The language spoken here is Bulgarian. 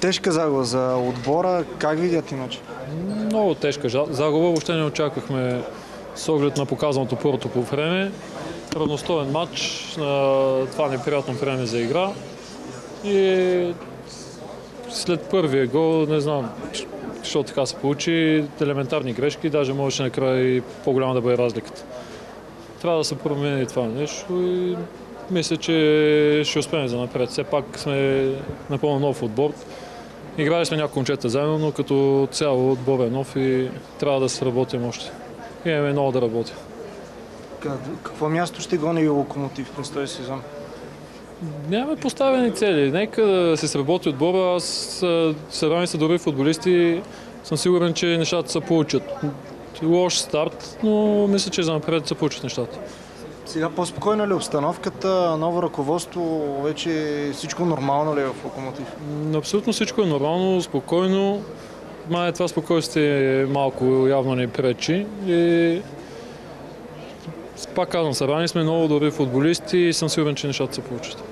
Тежка загуба за отбора. Как видят иначе? Много тежка загуба. Въобще не очаквахме с оглед на показаното първото по време. Равностоен матч, това неприятно време за игра. И след първия гол, не знам, защото така се получи, елементарни грешки, даже можеше накрая и по-голяма да бъде разликата. Трябва да се промени това нещо и мисля, че ще успеем за напред. Все пак сме напълно нов отбор. Играли сме няколко момчета заедно, но като цяло отбор е нов и трябва да се работим още. Имаме много да работим. Какво място ще гони Локомотив през този сезон? Нямаме поставени цели. Нека да се сработи отбора. Аз събрани са добри футболисти. Съм сигурен, че нещата се получат. Лош старт, но мисля, че за напред се получат нещата. Сега по-спокойна ли обстановката, ново ръководство, вече всичко нормално ли е в Локомотив? Абсолютно всичко е нормално, спокойно. Май това спокойствие малко явно ни пречи. И пак казвам, събрани сме много добри футболисти и съм сигурен, че нещата се получат.